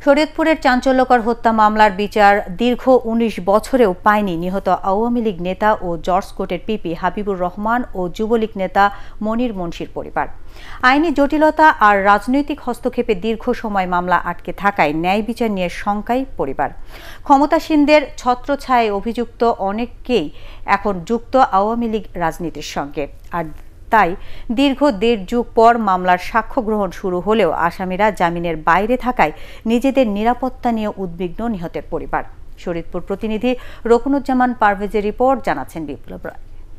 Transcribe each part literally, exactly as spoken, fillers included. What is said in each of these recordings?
শরীয়তপুরের চাঞ্চল্যকর হত্যা মামলার বিচার দীর্ঘ উনিশ বছরেও পায়নি নিহত আওয়ামী লীগ নেতা ও জর্জ কোর্টের পিপি হাবিবুর রহমান ও যুবলীগ নেতা মনির মুন্সির পরিবার। আইনি জটিলতা আর রাজনৈতিক হস্তক্ষেপে দীর্ঘ সময় মামলা আটকে থাকায় ন্যায় বিচার নিয়ে শঙ্কায় পরিবার। ক্ষমতাসীনদের ছত্রছায়ায় অভিযুক্ত অনেককেই এখন যুক্ত আওয়ামী লীগ রাজনীতির সঙ্গে। আর তাই দীর্ঘ দেড় যুগ পর মামলার সাক্ষ্য গ্রহণ শুরু হলেও আসামিরা জামিনের বাইরে থাকায় নিজেদের নিরাপত্তা নিয়ে উদ্বিগ্ন নিহতের পরিবার। শরীয়তপুর প্রতিনিধি রকুনুজ্জামান পারভেজের রিপোর্ট, জানাচ্ছেন বিপ্লব রায়।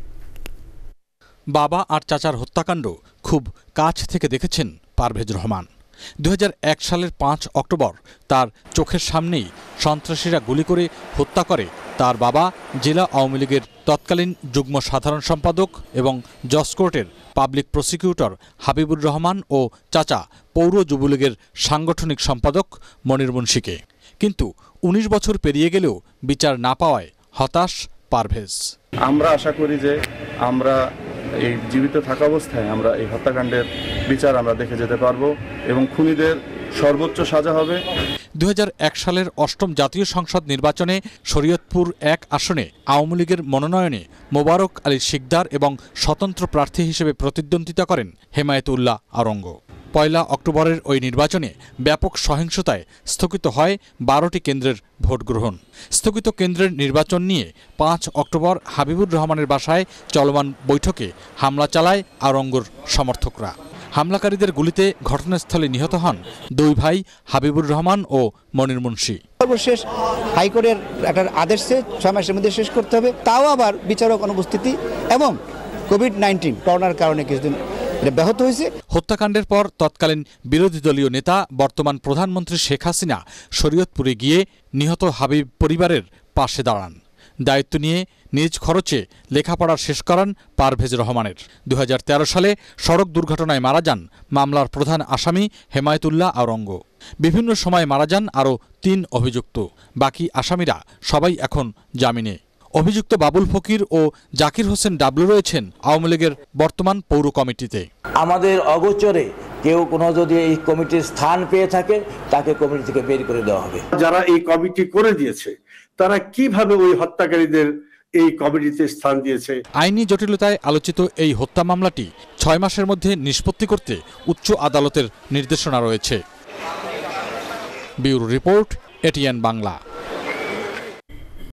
বাবা আর চাচার হত্যাকাণ্ড খুব কাছ থেকে দেখেছেন পারভেজ রহমান। দুই হাজার এক সালের পাঁচ অক্টোবর তার চোখের সামনেই সন্ত্রাসীরা গুলি করে হত্যা করে তার বাবা, জেলা আওয়ামী লীগের তৎকালীন যুগ্ম সাধারণ সম্পাদক এবং জজ কোর্টের পাবলিক প্রসিকিউটর হাবিবুর রহমান ও চাচা পৌর যুবলীগের সাংগঠনিক সম্পাদক মনির মুন্সিকে। কিন্তু উনিশ বছর পেরিয়ে গেলেও বিচার না পাওয়ায় হতাশ পারভেজ। আমরা আশা করি যে আমরা এই জীবিত থাকা অবস্থায় আমরা এই হত্যাকাণ্ডের বিচার আমরা দেখে যেতে পারবো এবং খুনিদের সর্বোচ্চ সাজা হবে। দুই হাজার এক সালের অষ্টম জাতীয় সংসদ নির্বাচনে শরীয়তপুর এক আসনে আওয়ামী লীগের মনোনয়নে মোবারক আলী শিকদার এবং স্বতন্ত্র প্রার্থী হিসেবে প্রতিদ্বন্দ্বিতা করেন হেমায়েতুল্লাহ আরঙ্গ। পয়লা অক্টোবরের ওই নির্বাচনে ব্যাপক সহিংসতায় স্থগিত হয় বারোটি কেন্দ্রের ভোট গ্রহণ। স্থগিত কেন্দ্রের নির্বাচন নিয়ে পাঁচ অক্টোবর হাবিবুর রহমানের বাসায় চলমান বৈঠকে হামলা চালায় আরঙ্গর সমর্থকরা। হামলাকারীদের গুলিতে ঘটনাস্থলে নিহত হন দুই ভাই হাবিবুর রহমান ও মনির মুন্সি। সর্বশেষ হাইকোর্টের একটা আদেশে ছয় মাসের মধ্যে শেষ করতে হবে, তাও আবার বিচারক অনুপস্থিতি এবং কোভিড নাইন্টিন করোনার কারণে কিছুদিন ব্যাহত হয়েছে। হত্যাকাণ্ডের পর তৎকালীন বিরোধী দলীয় নেতা বর্তমান প্রধানমন্ত্রী শেখ হাসিনা শরীয়তপুরে গিয়ে নিহত হাবিব পরিবারের পাশে দাঁড়ান। দায়িত্ব নিয়ে নিজ খরচে লেখাপড়া শেষ করান পারভেজ রহমানের। দু হাজার তেরো সালে সড়ক দুর্ঘটনায় মারা যান মামলার প্রধান আসামি হেমায়েতুল্লাহ আরঙ্গ। বিভিন্ন সময় মারা যান আরও তিন অভিযুক্ত। বাকি আসামিরা সবাই এখন জামিনে। অভিযুক্ত বাবুল ফকির ও জাকির হোসেন ডাবলু রয়েছেন আওয়ামী লীগের বর্তমান পৌর কমিটিতে। আমাদের অগোচরে কেউ কোনো যদি এই কমিটির স্থান পেয়ে থাকে তাকে কমিটি থেকে বের করে দেওয়া হবে। যারা এই কমিটি করে দিয়েছে তারা কিভাবে ওই হত্যাকারীদের এই কমিটিতে স্থান দিয়েছে। আইনি জটিলতায় আলোচিত এই হত্যা মামলাটি ছয় মাসের মধ্যে নিষ্পত্তি করতে উচ্চ আদালতের নির্দেশনা রয়েছে। Bureau report, ATN Bangla.